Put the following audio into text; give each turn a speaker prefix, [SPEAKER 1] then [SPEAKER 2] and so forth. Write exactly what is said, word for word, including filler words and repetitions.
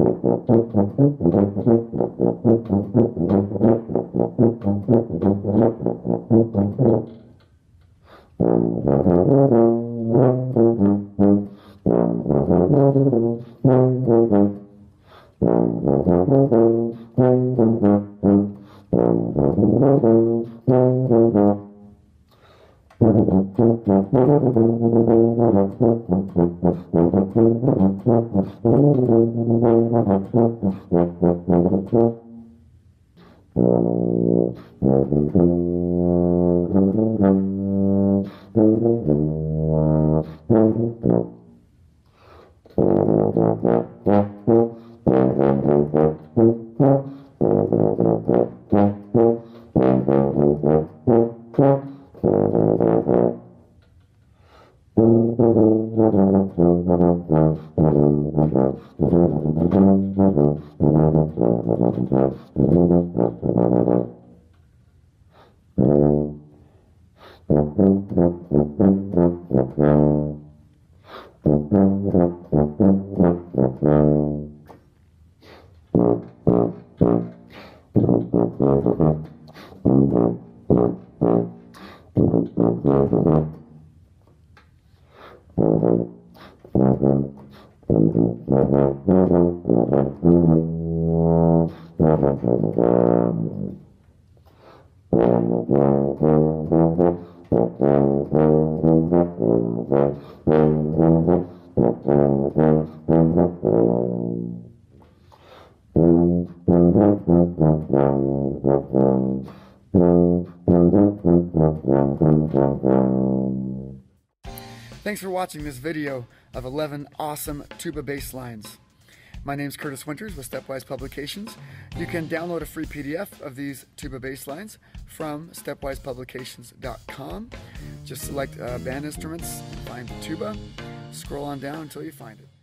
[SPEAKER 1] Thanks for watching this video of eleven awesome tuba bass lines. My name's Curtis Winters with Stepwise Publications. You can download a free P D F of these tuba bass lines from stepwise publications dot com. Just select uh, band instruments, find the tuba, scroll on down until you find it.